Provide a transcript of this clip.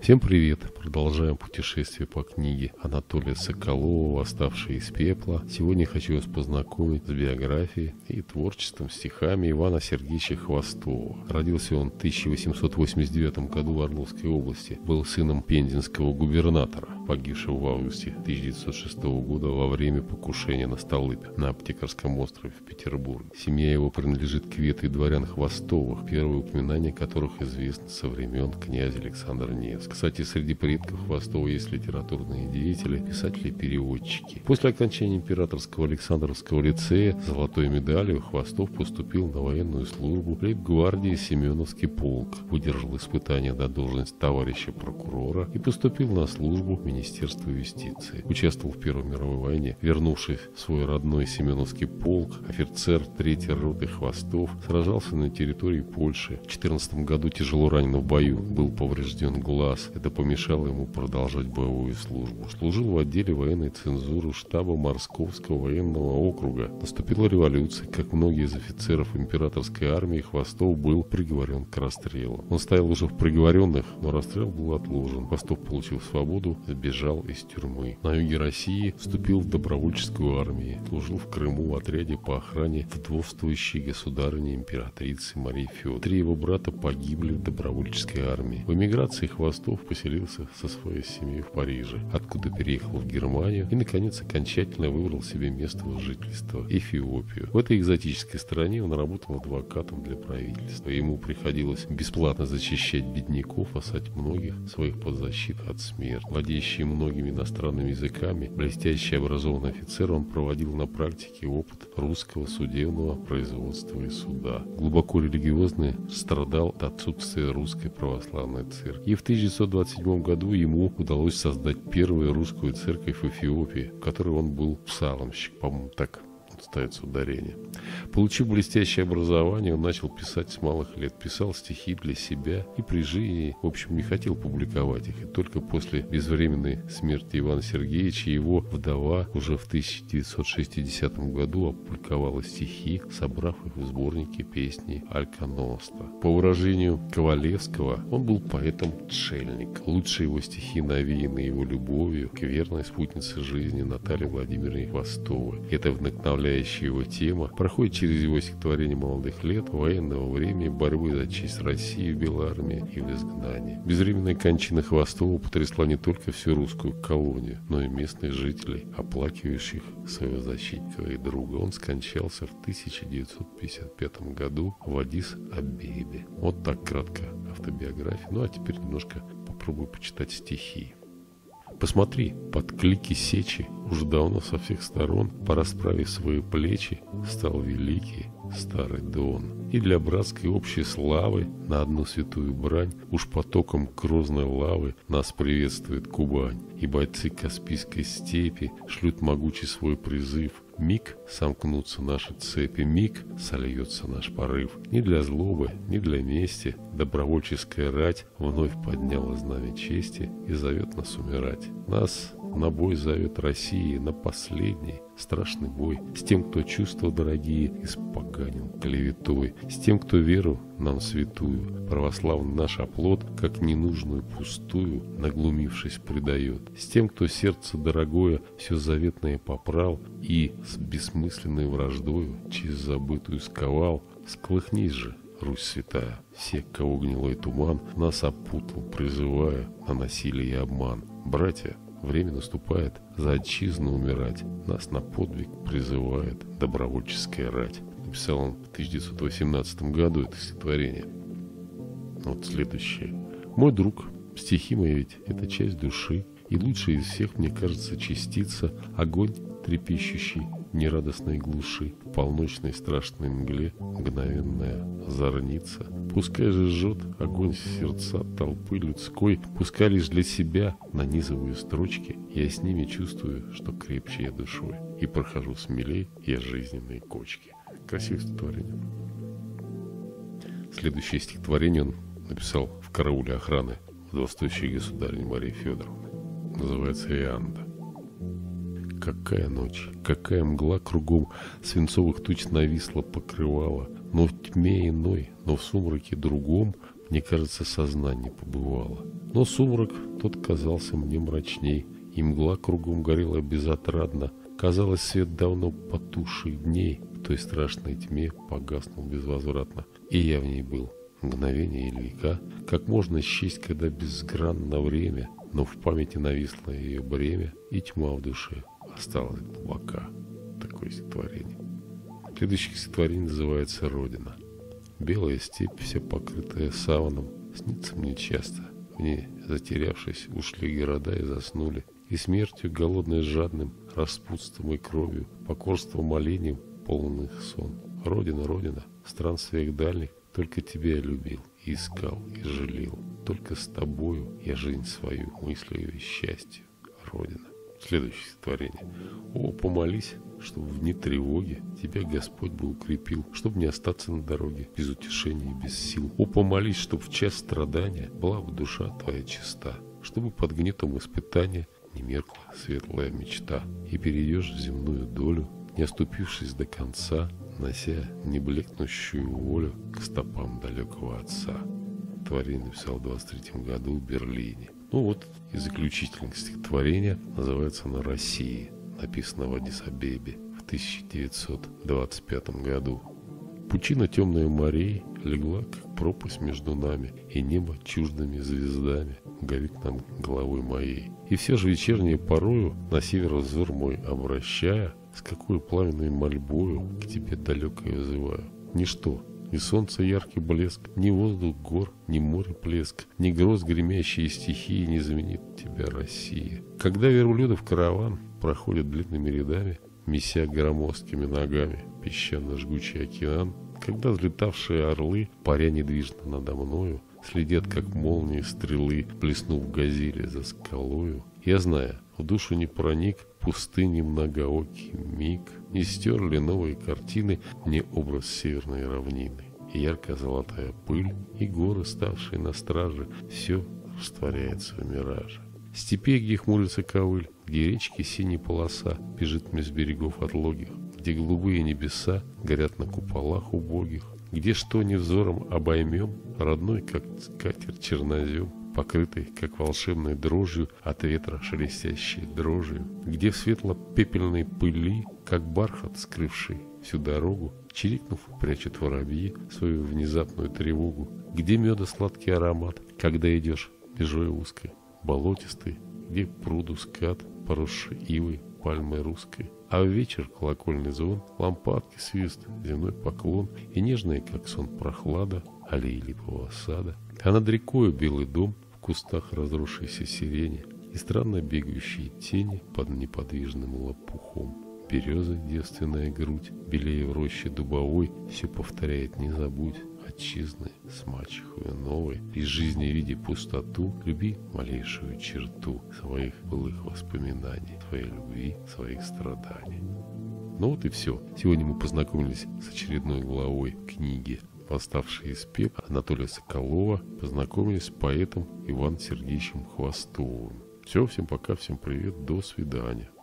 Всем привет! Продолжаем путешествие по книге Анатолия Соколова «Восставшие из пепла». Сегодня хочу вас познакомить с биографией и творчеством, стихами Ивана Сергеевича Хвостова. Родился он в 1889 году в Орловской области. Был сыном пензенского губернатора, погибшего в августе 1906 года во время покушения на Столыпин на Аптекарском острове в Петербурге. Семья его принадлежит к ветви дворян Хвостовых, первое упоминание которых известно со времен князя Александра Невского. Кстати, среди предков Хвостова есть литературные деятели, писатели и переводчики. После окончания Императорского Александровского лицея с золотой медалью Хвостов поступил на военную службу в лейб-гвардии Семеновский полк, выдержал испытания на должность товарища прокурора и поступил на службу в Министерство юстиции. Участвовал в Первой мировой войне. Вернувшись в свой родной Семеновский полк, офицер 3-й роты Хвостов сражался на территории Польши. В 14 году тяжело ранен в бою, был поврежден глаз. Это помешало ему продолжать боевую службу. Служил в отделе военной цензуры штаба Московского военного округа. Наступила революция. Как многие из офицеров императорской армии, Хвостов был приговорен к расстрелу. Он стоял уже в приговоренных, но расстрел был отложен. Хвостов получил свободу, сбежал из тюрьмы. На юге России вступил в добровольческую армию. Служил в Крыму в отряде по охране вдовствующей государыни императрицы Марии Федоровны. 3 его брата погибли в добровольческой армии. В эмиграции Хвостов поселился со своей семьей в Париже, откуда переехал в Германию и, наконец, окончательно выбрал себе место жительства – Эфиопию. В этой экзотической стране он работал адвокатом для правительства. Ему приходилось бесплатно защищать бедняков, спасать многих своих подзащитных от смерти. Владеющий многими иностранными языками, блестящий образованный офицер, он проводил на практике опыт русского судебного производства и суда. Глубоко религиозный, страдал от отсутствия русской православной церкви. И в 1927 году ему удалось создать первую русскую церковь в Эфиопии, в которой он был псаломщик, по-моему, так ставится ударение. Получив блестящее образование, он начал писать с малых лет. Писал стихи для себя и при жизни, в общем, не хотел публиковать их. И только после безвременной смерти Ивана Сергеевича его вдова уже в 1960 году опубликовала стихи, собрав их в сборнике песни «Альконостра». По выражению Ковалевского, он был поэтом-отшельник. Лучшие его стихи навеяны его любовью к верной спутнице жизни Наталье Владимировне Хвостовой. Это вдохновляющая его тема проходит через его стихотворение молодых лет, военного времени, борьбы за честь России в Белой армии и в изгнании. Безвременная кончина Хвостова потрясла не только всю русскую колонию, но и местных жителей, оплакивающих своего защитника и друга. Он скончался в 1955 году в Аддис-Абебе. Вот так кратко автобиография. Ну а теперь немножко попробую почитать стихи. Посмотри, под клики сечи, уж давно со всех сторон, по расправе свои плечи, стал великий старый Дон. И для братской общей славы на одну святую брань уж потоком грозной лавы нас приветствует Кубань. И бойцы Каспийской степи шлют могучий свой призыв. Миг сомкнутся наши цепи, миг сольется наш порыв. Ни для злобы, ни для мести добровольческая рать вновь подняла знамя чести и зовет нас умирать. Нас на бой зовет Россия, на последний страшный бой. С тем, кто чувства дорогие испоганил клеветой. С тем, кто веру нам святую, православный наш оплот, как ненужную пустую, наглумившись, предает. С тем, кто сердце дорогое все заветное поправ и с бессмысленной враждою через забытую сковал. Сколыхнись же, Русь святая, все, кого гнилой туман нас опутал, призывая на насилие и обман. Братья, время наступает за отчизну умирать. Нас на подвиг призывает добровольческая рать. Написал он в 1918 году это стихотворение. Вот следующее. Мой друг, стихи мои ведь это часть души. И лучше из всех, мне кажется, частица огонь, трепещущий в нерадостной глуши, в полночной страшной мгле мгновенная зорница. Пускай же жжет огонь сердца толпы людской, пускай лишь для себя нанизываю строчки, я с ними чувствую, что крепче я душой, и прохожу смелей я жизненные кочки. Красивое стихотворение. Следующее стихотворение он написал в карауле охраны вдовствующей государыни Марии Федоровны. Называется «Ианда». Какая ночь, какая мгла кругом свинцовых туч нависла, покрывала, но в тьме иной, но в сумраке другом, мне кажется, сознание побывало. Но сумрак тот казался мне мрачней, и мгла кругом горела безотрадно. Казалось, свет давно потухших дней в той страшной тьме погаснул безвозвратно. И я в ней был. Мгновение или века, как можно счесть, когда безгранно время, но в памяти нависло ее бремя, и тьма в душе осталась глубока. Такое стихотворение. Следующее стихотворение называется «Родина». Белая степь, вся покрытая саваном, снится мне часто. В ней, затерявшись, ушли города и заснули. И смертью голодной жадным, распутством и кровью, покорством молением полон их сон. Родина, Родина, странствиях дальних, только тебя я любил, и искал, и жалел. Только с тобою я жизнь свою мыслью и счастью. Родина. Следующее стихотворение. О, помолись, чтобы в дни тревоги тебя Господь бы укрепил, чтобы не остаться на дороге без утешения и без сил. О, помолись, чтобы в час страдания была бы душа твоя чиста, чтобы под гнетом испытания не меркла светлая мечта, и перейдешь в земную долю, не оступившись до конца, нося неблекнущую волю к стопам далекого отца. Творение написал в 23 году в Берлине. Ну вот и заключительное стихотворение называется «На России», написано в Аддис-Абебе в 1925 году. Пучина темная морей легла, как пропасть между нами, и небо чуждыми звездами горит над головой моей. И все же вечерней порою, на север взор мой обращая, с какой пламенной мольбою к тебе далекой вызываю. Ничто, ни солнце яркий блеск, ни воздух гор, ни море плеск, ни гроз гремящие стихии не заменит тебя, Россия. Когда верблюдов караван проходит длинными рядами, меся громоздкими ногами песчано-жгучий океан, когда взлетавшие орлы, паря недвижно надо мною, следят, как молнии стрелы, блеснув газели за скалою, я знаю, в душу не проник пустыни многоокий миг, не стерли новые картины мне образ северной равнины. И ярко-золотая пыль, и горы, ставшие на страже, все растворяется в мираже. Степей, где хмурится ковыль, где речки синей полоса бежит меж берегов отлогих, где голубые небеса горят на куполах убогих, где что ни взором обоймем, родной, как скатерть чернозем, покрытый, как волшебной дрожью, от ветра шелестящей дрожью, где в светло-пепельной пыли, как бархат, скрывший всю дорогу, чирикнув, прячут воробьи свою внезапную тревогу, где меда сладкий аромат, когда идешь межой узкой, болотистой, где пруду скат, поросший ивой, пальмой русской, а в вечер колокольный звон, лампадки свист, земной поклон и нежная, как сон, прохлада аллеи липового сада, а над рекою белый дом в кустах разросшейся сирени и странно бегающие тени под неподвижным лопухом. Береза, девственная грудь, белее в роще дубовой, все повторяет «не забудь». Отчизны с мачехою новой, из жизни види пустоту, люби малейшую черту своих былых воспоминаний, своей любви, своих страданий. Ну вот и все. Сегодня мы познакомились с очередной главой книги «Восставший из пепла» Анатолия Соколова, познакомились с поэтом Иваном Сергеевичем Хвостовым. Все, всем пока, всем привет, до свидания.